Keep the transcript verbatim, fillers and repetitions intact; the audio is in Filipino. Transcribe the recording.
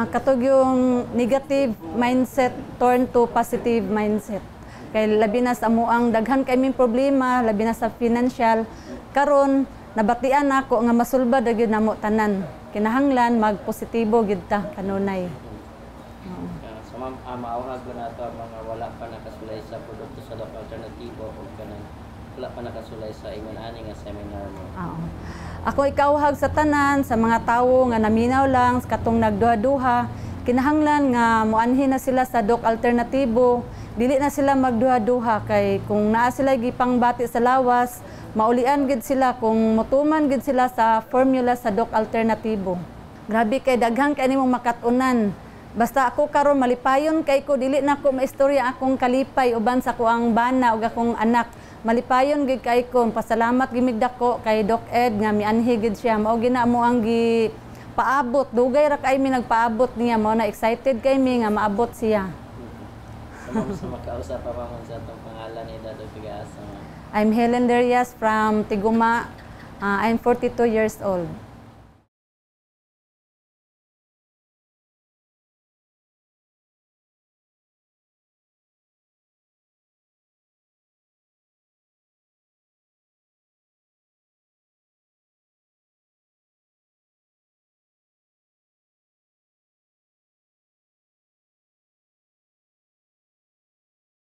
katog yung negative mindset turn to positive mindset. Kay labi na sa amuang daghan kay ming problema, labi na sa financial, karon nabatian nako nga masulba gyud namo tanan. Kinahanglan magpositibo gyud ta kanunay. Uh, so ma'am, uh, maawhag ko na ito mga wala pa nakasulay sa produkto sa Doc Alternatibo o kanang wala pa nakasulay sa ingon ani nga seminar mo. Oo. Ako ikawhag sa tanan sa mga tawo nga naminaw lang katong nagduha-duha, kinahanglan nga muanhin na sila sa Doc Alternatibo. Dili na sila magduha-duha kay kung naa sila gipangbati sa lawas, maulian gid sila kung mutuman gid sila sa formula sa Doc Alternatibo. Grabe kay daghan kay nimong makatunan. Basta ako karon malipayon kay ko dili na ko maistorya akong kalipay uban sa kuang bana ug akong anak. Malipayon gid kay ko, pasalamat gimig dako kay Doc Ed nga mianhi gid siya. Mao gina mo ang gi paabot, dugay ra kay mi nagpaabot niya, mao na excited kay mi nga maabot siya. Sa so, makausap pa man sa atong pangalan ni Dado Pigasa. I'm Helen Darias from Tiguma. Uh, I'm forty-two years old.